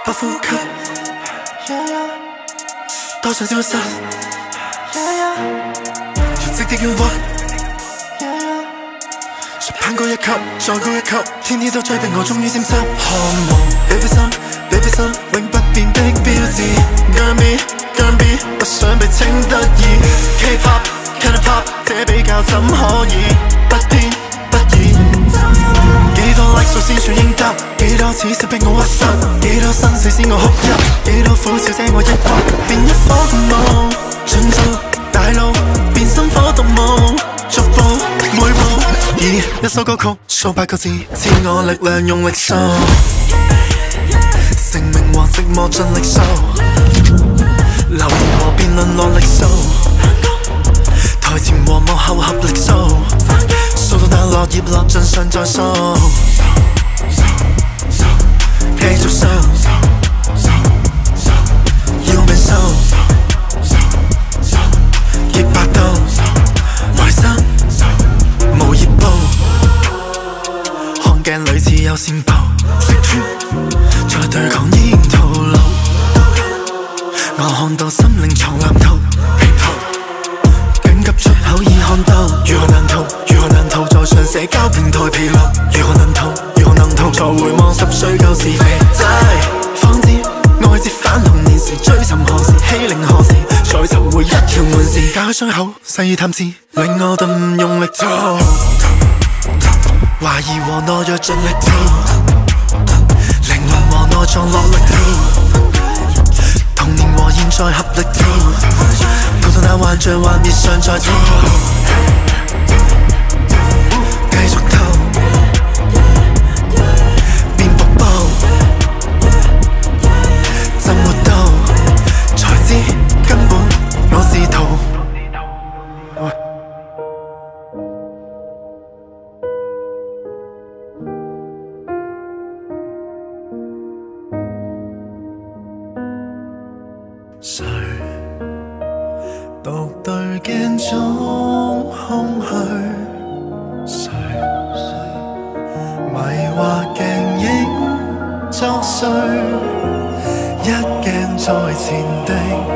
不呼吸，多想消失，潮汐的冤屈，誰攀高一級，再高一級，天天都追逼我，終於沾濕。渴望 baby 心 baby 心，永不變的標誌。姜 B 不想被稱得意 K-pop Can I pop， 這比較怎可以不偏不倚？幾多 like 數先算應得？幾多次是逼我屈膝？幾多生死使我哭泣？幾多苦笑這我抑鬱？變一顆個夢，盡做大路，變心火獨舞，逐步每步以一首歌曲數8個字，賜我力量用力掃，成名和寂寞盡力掃，留言和辯論落力掃，台前和幕後合力掃，掃到那落葉落盡上再掃，繼續掃，要命掃，極百刀，內心無熱報，看鏡裏似有線報，在對抗煙套路，我看到心靈藏藍圖，緊急出口已看到，如何難逃，如何難逃，在上社交平台疲勞，如何能逃，如何能逃，才回望10歲舊時肥仔，方知愛接返童年時，追尋何時，欺凌何時，再尋回一條門匙，解開傷口，細意探視，令我頓用力做，懷疑和懦弱盡力跳，靈魂和內臟落力跳，童年和現在合力跳，逃到那幻象幻滅上再跳，繼續逃，變瀑布，怎活到才知根本我是逃。誰獨對鏡中空虛？誰迷惑鏡影作祟？一鏡在前的